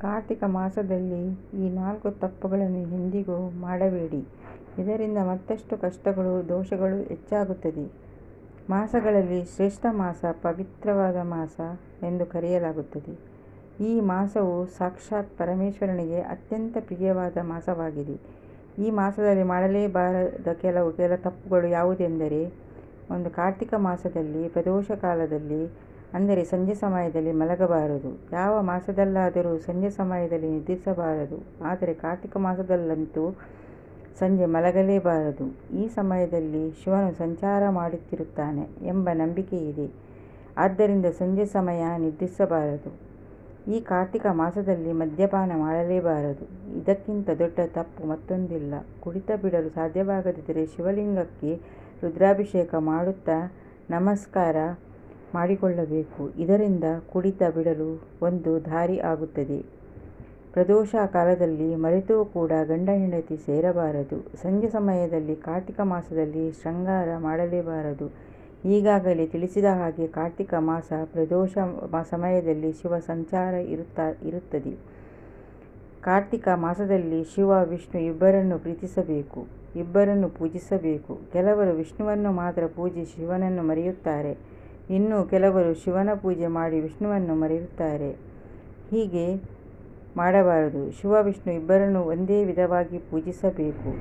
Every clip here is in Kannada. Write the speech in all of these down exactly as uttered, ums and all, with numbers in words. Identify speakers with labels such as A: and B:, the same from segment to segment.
A: ಕಾರ್ತಿಕ ಮಾಸದಲ್ಲಿ ಈ ನಾಲ್ಕು ತಪ್ಪುಗಳನ್ನು ಎಂದಿಗೂ ಮಾಡಬೇಡಿ. ಇದರಿಂದ ಮತ್ತಷ್ಟು ಕಷ್ಟಗಳು, ದೋಷಗಳು ಹೆಚ್ಚಾಗುತ್ತದೆ. ಮಾಸಗಳಲ್ಲಿ ಶ್ರೇಷ್ಠ ಮಾಸ ಪವಿತ್ರವಾದ ಮಾಸ ಎಂದು ಕರೆಯಲಾಗುತ್ತದೆ. ಈ ಮಾಸವು ಸಾಕ್ಷಾತ್ ಪರಮೇಶ್ವರನಿಗೆ ಅತ್ಯಂತ ಪ್ರಿಯವಾದ ಮಾಸವಾಗಿದೆ. ಈ ಮಾಸದಲ್ಲಿ ಮಾಡಲೇಬಾರದ ಕೆಲವು ಕೆಲ ತಪ್ಪುಗಳು ಯಾವುದೆಂದರೆ, ಒಂದು, ಕಾರ್ತಿಕ ಮಾಸದಲ್ಲಿ ಪ್ರದೋಷ ಕಾಲದಲ್ಲಿ ಅಂದರೆ ಸಂಜೆ ಸಮಯದಲ್ಲಿ ಮಲಗಬಾರದು. ಯಾವ ಮಾಸದಲ್ಲಾದರೂ ಸಂಜೆ ಸಮಯದಲ್ಲಿ ನಿದ್ರಿಸಬಾರದು, ಆದರೆ ಕಾರ್ತಿಕ ಮಾಸದಲ್ಲಂತೂ ಸಂಜೆ ಮಲಗಲೇಬಾರದು. ಈ ಸಮಯದಲ್ಲಿ ಶಿವನು ಸಂಚಾರ ಮಾಡುತ್ತಿರುತ್ತಾನೆ ಎಂಬ ನಂಬಿಕೆ ಇದೆ. ಆದ್ದರಿಂದ ಸಂಜೆ ಸಮಯ ನಿದ್ರಿಸಬಾರದು. ಈ ಕಾರ್ತಿಕ ಮಾಸದಲ್ಲಿ ಮದ್ಯಪಾನ ಮಾಡಲೇಬಾರದು. ಇದಕ್ಕಿಂತ ದೊಡ್ಡ ತಪ್ಪು ಮತ್ತೊಂದಿಲ್ಲ. ಕುಡಿತ ಬಿಡಲು ಸಾಧ್ಯವಾಗದಿದ್ದರೆ ಶಿವಲಿಂಗಕ್ಕೆ ರುದ್ರಾಭಿಷೇಕ ಮಾಡುತ್ತಾ ನಮಸ್ಕಾರ ಮಾಡಿಕೊಳ್ಳಬೇಕು. ಇದರಿಂದ ಕುಡಿತ ಬಿಡಲು ಒಂದು ದಾರಿ ಆಗುತ್ತದೆ. ಪ್ರದೋಷ ಕಾಲದಲ್ಲಿ ಮರೆತೂ ಕೂಡ ಗಂಡ ಹೆಂಡತಿ ಸೇರಬಾರದು. ಸಂಜೆ ಸಮಯದಲ್ಲಿ ಕಾರ್ತಿಕ ಮಾಸದಲ್ಲಿ ಶೃಂಗಾರ ಮಾಡಲೇಬಾರದು. ಈಗಾಗಲೇ ತಿಳಿಸಿದ ಹಾಗೆ ಕಾರ್ತಿಕ ಮಾಸ ಪ್ರದೋಷ ಸಮಯದಲ್ಲಿ ಶಿವ ಸಂಚಾರ ಇರುತ್ತಾ ಇರುತ್ತದೆ. ಕಾರ್ತಿಕ ಮಾಸದಲ್ಲಿ ಶಿವ ವಿಷ್ಣು ಇಬ್ಬರನ್ನು ಪ್ರೀತಿಸಬೇಕು, ಇಬ್ಬರನ್ನು ಪೂಜಿಸಬೇಕು. ಕೆಲವರು ವಿಷ್ಣುವನ್ನು ಮಾತ್ರ ಪೂಜಿಸಿ ಶಿವನನ್ನು ಮರೆಯುತ್ತಾರೆ. ಇನ್ನು ಕೆಲವರು ಶಿವನ ಪೂಜೆ ಮಾಡಿ ವಿಷ್ಣುವನ್ನು ಮರೆಯುತ್ತಾರೆ. ಹೀಗೆ ಮಾಡಬಾರದು. ಶಿವ ವಿಷ್ಣು ಇಬ್ಬರನ್ನು ಒಂದೇ ವಿಧವಾಗಿ ಪೂಜಿಸಬೇಕು.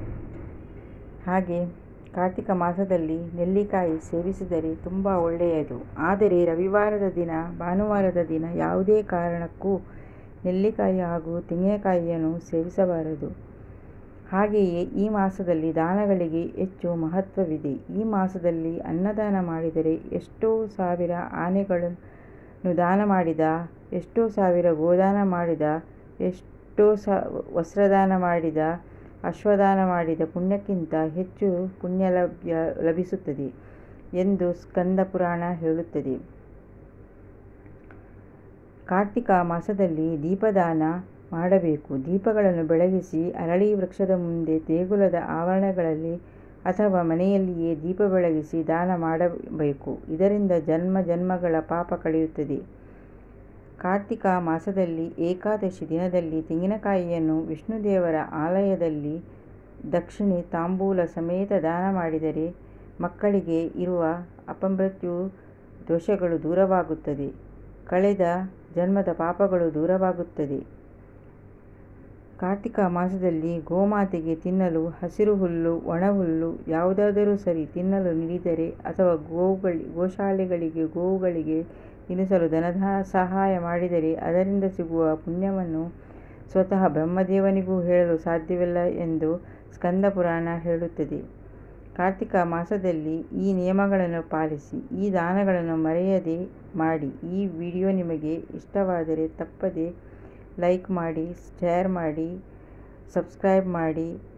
A: ಹಾಗೆ ಕಾರ್ತಿಕ ಮಾಸದಲ್ಲಿ ನೆಲ್ಲಿಕಾಯಿ ಸೇವಿಸಿದರೆ ತುಂಬ ಒಳ್ಳೆಯದು. ಆದರೆ ರವಿವಾರದ ದಿನ, ಭಾನುವಾರದ ದಿನ ಯಾವುದೇ ಕಾರಣಕ್ಕೂ ನೆಲ್ಲಿಕಾಯಿ ಹಾಗೂ ತೆಂಗಿನಕಾಯಿಯನ್ನು ಸೇವಿಸಬಾರದು. ಹಾಗೆಯೇ ಈ ಮಾಸದಲ್ಲಿ ದಾನಗಳಿಗೆ ಹೆಚ್ಚು ಮಹತ್ವವಿದೆ. ಈ ಮಾಸದಲ್ಲಿ ಅನ್ನದಾನ ಮಾಡಿದರೆ ಎಷ್ಟೋ ಸಾವಿರ ಆನೆಗಳನ್ನು ದಾನ ಮಾಡಿದ, ಎಷ್ಟೋ ಸಾವಿರ ಗೋದಾನ ಮಾಡಿದ, ಎಷ್ಟೋ ಸ ವಸ್ತ್ರದಾನ ಮಾಡಿದ, ಅಶ್ವದಾನ ಮಾಡಿದ ಪುಣ್ಯಕ್ಕಿಂತ ಹೆಚ್ಚು ಪುಣ್ಯ ಲಭ್ಯ ಲಭಿಸುತ್ತದೆ ಎಂದು ಸ್ಕಂದ ಪುರಾಣ ಹೇಳುತ್ತದೆ. ಕಾರ್ತಿಕ ಮಾಸದಲ್ಲಿ ದೀಪದಾನ ಮಾಡಬೇಕು. ದೀಪಗಳನ್ನು ಬೆಳಗಿಸಿ ಅರಳಿ ವೃಕ್ಷದ ಮುಂದೆ, ದೇಗುಲದ ಆವರಣಗಳಲ್ಲಿ ಅಥವಾ ಮನೆಯಲ್ಲಿಯೇ ದೀಪ ಬೆಳಗಿಸಿ ದಾನ ಮಾಡಬೇಕು. ಇದರಿಂದ ಜನ್ಮ ಜನ್ಮಗಳ ಪಾಪ ಕಳೆಯುತ್ತದೆ. ಕಾರ್ತಿಕ ಮಾಸದಲ್ಲಿ ಏಕಾದಶಿ ದಿನದಲ್ಲಿ ತೆಂಗಿನಕಾಯಿಯನ್ನು ವಿಷ್ಣುದೇವರ ಆಲಯದಲ್ಲಿ ದಕ್ಷಿಣೆ ತಾಂಬೂಲ ಸಮೇತ ದಾನ ಮಾಡಿದರೆ ಮಕ್ಕಳಿಗೆ ಇರುವ ಅಪಮೃತ್ಯು ದೋಷಗಳು ದೂರವಾಗುತ್ತದೆ. ಕಳೆದ ಜನ್ಮದ ಪಾಪಗಳು ದೂರವಾಗುತ್ತದೆ. ಕಾರ್ತಿಕ ಮಾಸದಲ್ಲಿ ಗೋಮಾತೆಗೆ ತಿನ್ನಲು ಹಸಿರು ಹುಲ್ಲು, ಒಣ ಹುಲ್ಲು ಯಾವುದಾದರೂ ಸರಿ ತಿನ್ನಲು ನೀಡಿದರೆ ಅಥವಾ ಗೋವುಗಳಿ ಗೋಶಾಲೆಗಳಿಗೆ ಗೋವುಗಳಿಗೆ ತಿನ್ನಿಸಲು ಧನದ ಸಹಾಯ ಮಾಡಿದರೆ ಅದರಿಂದ ಸಿಗುವ ಪುಣ್ಯವನ್ನು ಸ್ವತಃ ಬ್ರಹ್ಮದೇವನಿಗೂ ಹೇಳಲು ಸಾಧ್ಯವಿಲ್ಲ ಎಂದು ಸ್ಕಂದ ಪುರಾಣ ಹೇಳುತ್ತದೆ. ಕಾರ್ತಿಕ ಮಾಸದಲ್ಲಿ ಈ ನಿಯಮಗಳನ್ನು ಪಾಲಿಸಿ, ಈ ದಾನಗಳನ್ನು ಮರೆಯದೆ ಮಾಡಿ. ಈ ವಿಡಿಯೋ ನಿಮಗೆ ಇಷ್ಟವಾದರೆ ತಪ್ಪದೆ ಲೈಕ್ ಮಾಡಿ, ಶೇರ್ ಮಾಡಿ, ಸಬ್ಸ್ಕ್ರೈಬ್ ಮಾಡಿ.